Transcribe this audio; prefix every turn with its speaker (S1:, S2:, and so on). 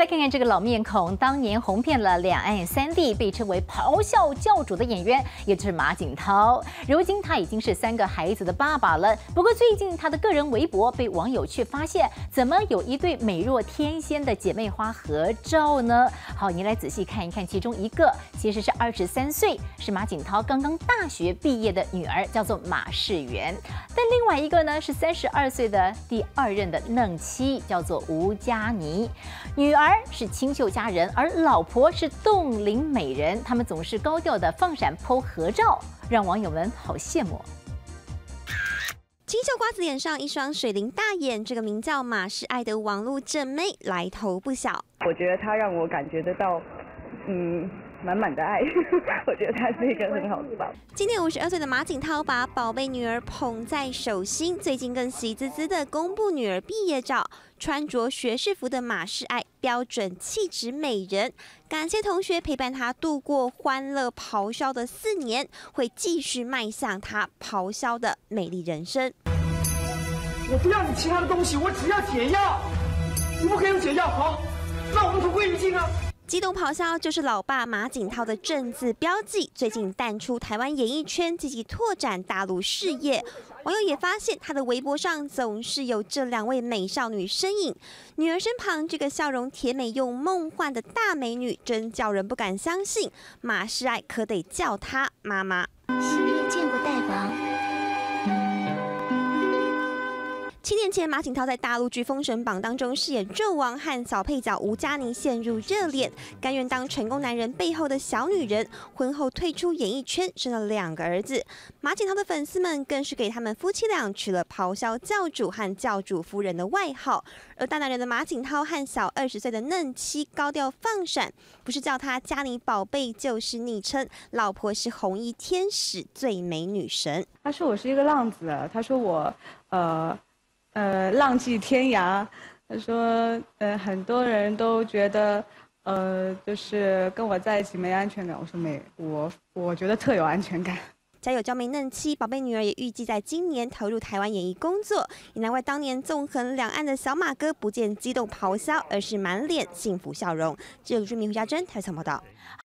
S1: 来看看这个老面孔，当年红遍了两岸三地，被称为咆哮教主的演员，也就是马景涛。如今他已经是3个孩子的爸爸了。不过最近他的个人微博被网友却发现，怎么有一对美若天仙的姐妹花合照呢？好，您来仔细看一看，其中一个其实是23岁，是马景涛刚刚大学毕业的女儿，叫做马世媛。但另外一个呢是32岁的第2任的嫩妻，叫做吴佳妮。女儿是清秀佳人，而老婆是冻龄美人。他们总是高调的放闪 po 合照，让网友们好羡慕。
S2: 清秀瓜子脸上一双水灵大眼，这个名叫马世爱的网络正妹来头不小。
S3: 我觉得她让我感觉得到，满满的爱。我觉得她是一个很好的爸爸。
S2: 今年52岁的马景涛把宝贝女儿捧在手心，最近更喜滋滋的公布女儿毕业照。穿着学士服的马世爱，标准气质美人。感谢同学陪伴她度过欢乐咆哮的4年，会继续迈向她咆哮的美丽人生。
S4: 我不要你其他的东西，我只要解药。你不可以用解药，好，那我们同归于尽啊！
S2: 激动咆哮就是老爸马景涛的正字标记。最近淡出台湾演艺圈，积极拓展大陆事业。网友也发现他的微博上总是有这2位美少女身影。女儿身旁这个笑容甜美又梦幻的大美女，真叫人不敢相信。马世爱可得叫她妈妈。
S5: 昔日见过大王。
S2: 7年前，马景涛在大陆剧《封神榜》当中饰演纣王，和小配角吴佳妮陷入热恋，甘愿当成功男人背后的小女人。婚后退出演艺圈，生了2个儿子。马景涛的粉丝们更是给他们夫妻俩取了“咆哮教主”和“教主夫人”的外号。而大男人的马景涛和小20岁的嫩妻高调放闪，不是叫他佳妮宝贝，就是昵称，老婆是红衣天使、最美女神。
S3: 他说我是一个浪子，他说我浪迹天涯。他说很多人都觉得就是跟我在一起没安全感。我说没，我觉得特有安全感。
S2: 家有娇美嫩妻，宝贝女儿也预计在今年投入台湾演艺工作，也难怪当年纵横两岸的小马哥不见激动咆哮，而是满脸幸福笑容。记者朱明、胡家珍台采报道。